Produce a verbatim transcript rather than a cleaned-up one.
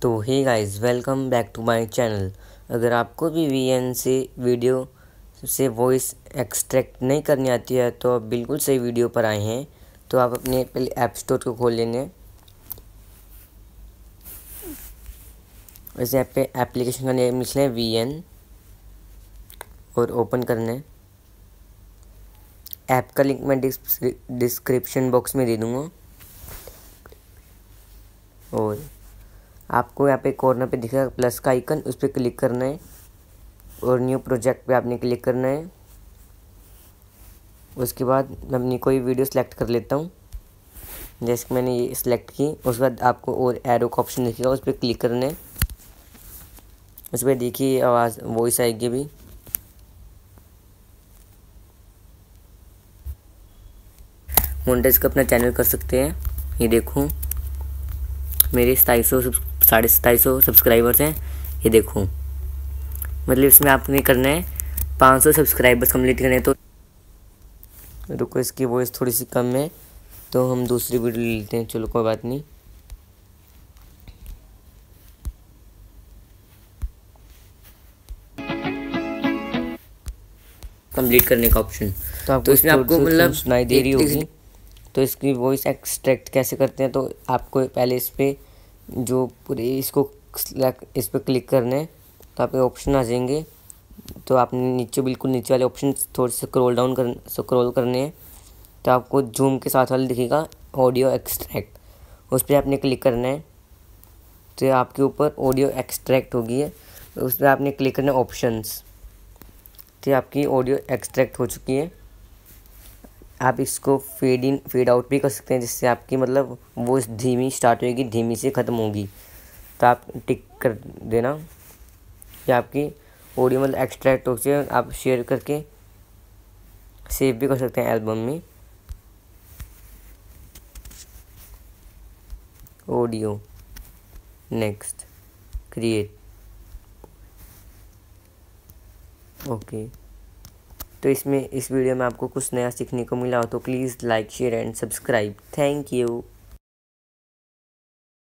तो hey guys, welcome back to my channel. अगर आपको भी वीएन से वीडियो से वॉइस एक्सट्रैक्ट नहीं करनी आती है तो आप बिल्कुल सही वीडियो पर आए हैं। तो आप अपने पहले ऐप स्टोर को खोल लेंगे। वैसे ऐप पे एप्लीकेशन का नेम लिख लें वीएन और ओपन करने। ऐप का लिंक मैं डिस्क्रिप्शन बॉक्स में दे दूँगा। और आपको यहाँ पे कॉर्नर पे दिखेगा प्लस का आइकन, उस पर क्लिक करना है और न्यू प्रोजेक्ट पे आपने क्लिक करना है। उसके बाद मैं अपनी कोई वीडियो सेलेक्ट कर लेता हूँ, जैसे कि मैंने ये सिलेक्ट की। उसके बाद आपको और एरो का ऑप्शन दिखेगा, उस पर क्लिक करना है। उस पर देखिए आवाज़ वॉइस आएगी भी। मोनेटाइज का अपना चैनल कर सकते हैं। ये देखो मेरे सताईस सौ साढ़े सताईस सौ सब्सक्राइबर्स हैं। ये देखो मतलब इसमें आपने करना है पाँच सौ सब्सक्राइबर्स कंप्लीट करने। तो रुको, इसकी वॉइस थोड़ी सी कम है तो हम दूसरी वीडियो ले लेते हैं। चलो कोई बात नहीं। कंप्लीट करने का ऑप्शन तो, आपको तो इसमें आपको मतलब सुनाई दे रही होगी। तो इसकी वॉइस एक्सट्रैक्ट कैसे करते हैं, तो आपको पहले इस पर जो पूरे इसको इस पर क्लिक करना है तो आपके ऑप्शन आ जाएंगे। तो आपने नीचे बिल्कुल नीचे वाले ऑप्शन थोड़े से स्क्रॉल डाउन कर स्क्रॉल करने हैं तो आपको जूम के साथ वाले दिखेगा ऑडियो एक्सट्रैक्ट, उस पर आपने क्लिक करना है। तो आपके ऊपर ऑडियो एक्सट्रैक्ट होगी है, तो उस पर आपने क्लिक करना है ऑप्शंस। तो आपकी ऑडियो एक्सट्रैक्ट हो चुकी है। आप इसको फेड इन फेड आउट भी कर सकते हैं, जिससे आपकी मतलब वो धीमी स्टार्ट होगी, धीमी से ख़त्म होगी। तो आप टिक कर देना कि आपकी ऑडियो मतलब एक्सट्रैक्ट हो से आप शेयर करके सेव भी कर सकते हैं एल्बम में। Audio next create okay. तो इसमें इस वीडियो में आपको कुछ नया सीखने को मिला हो तो please like share and subscribe. Thank you.